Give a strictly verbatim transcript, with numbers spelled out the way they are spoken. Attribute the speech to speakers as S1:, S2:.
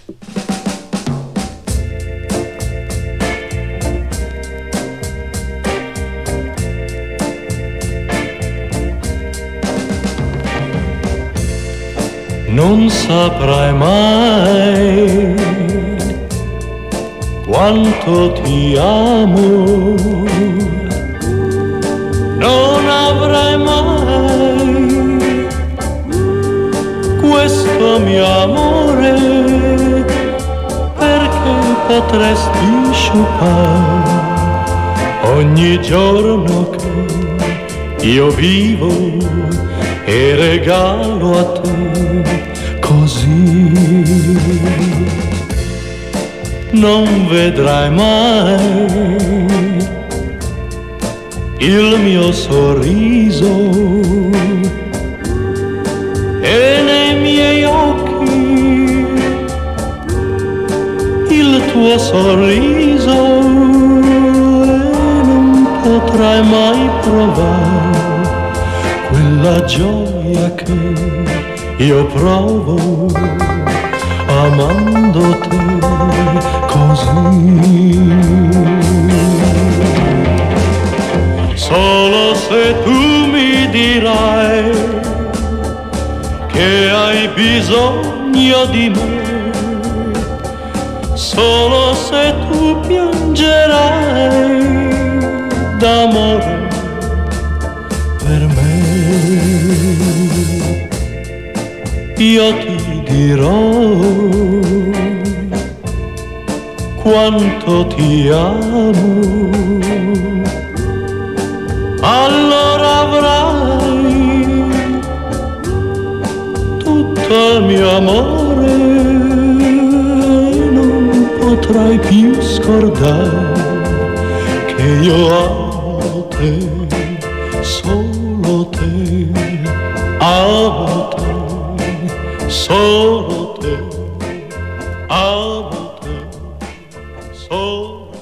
S1: Non saprai mai quanto ti amo, non avrai mai questo mio amore, perché potresti sciupare ogni giorno che io vivo e regalo a te così. Non vedrai mai il mio sorriso e nei miei occhi il tuo sorriso, e non potrai mai provare quella gioia che io provo amando te così. Solo se tu mi dirai che hai bisogno di me, solo se tu piangerai d'amore per me, io ti dirò quanto ti amo, allora avrai tutto il mio amore, non potrai più scordare che io amo te, solo te, amo te, solo te, amo te, solo